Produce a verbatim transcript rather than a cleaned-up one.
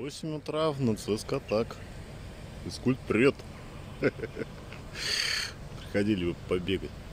восемь утра в НЦСК так. Физкульт, привет. Приходили вы побегать.